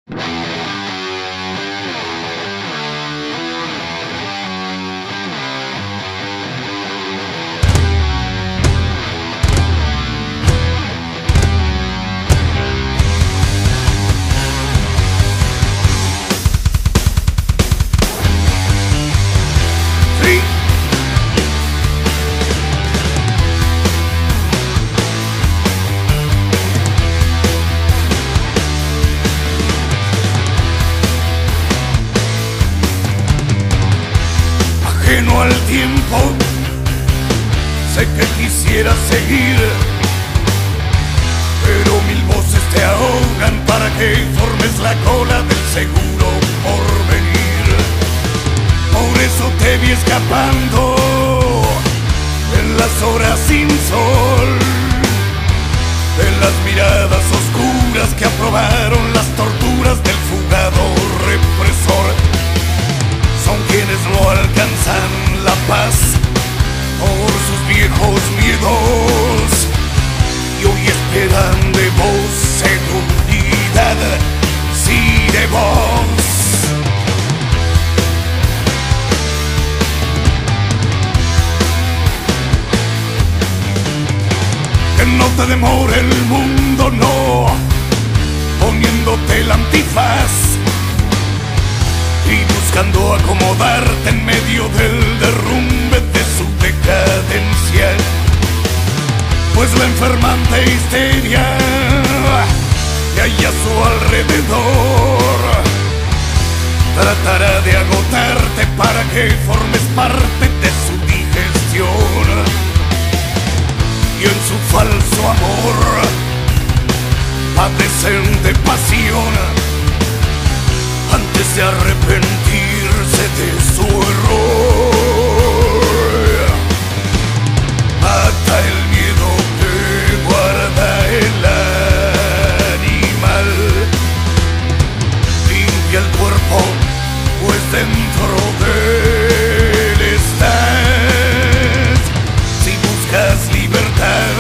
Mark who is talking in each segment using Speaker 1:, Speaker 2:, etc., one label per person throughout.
Speaker 1: Ajeno al tiempo, sé que quisiera seguir, pero mil voces te ahogan para que formes la cola del seguro porvenir. Por eso te vi escapando en las horas sin sol, de las miradas oscuras que aprobaron las torturas del fugado represor. Son quienes no alcanzan la paz por sus viejos miedos y hoy esperan de vos seguridad, sí, de vos. Que no te demore el mundo, no, poniéndote el antifaz y buscando acomodarte en medio del derrumbe de su decadencia. Pues la enfermante histeria que hay a su alrededor tratará de agotarte para que formes parte de su digestión. Y en su falso amor padecen de pasión antes de arrepentirse de su error. Mata el miedo que guarda el animal, limpia el cuerpo, pues dentro de él estás. Si buscas libertad,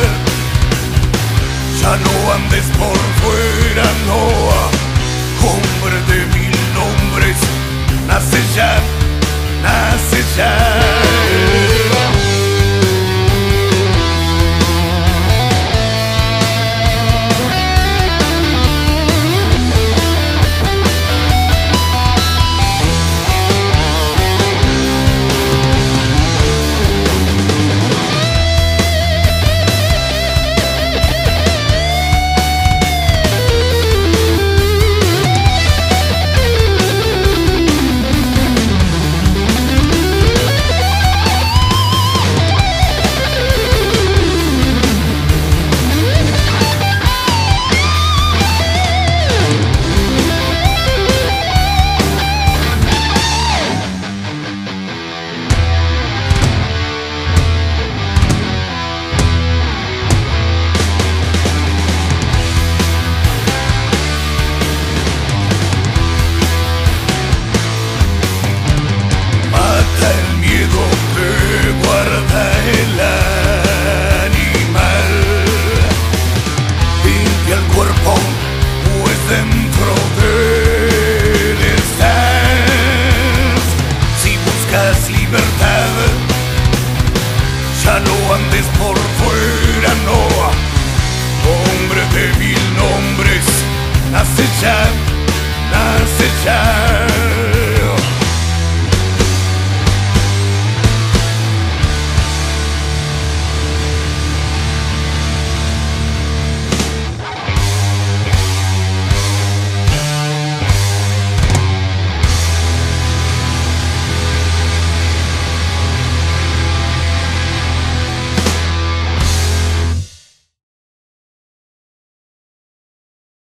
Speaker 1: ya no andes por fuera, no. Hombre de mil nombres, nace ya, nace ya. Ya no andes por fuera, no. Hombre de mil nombres, nace ya, nace ya.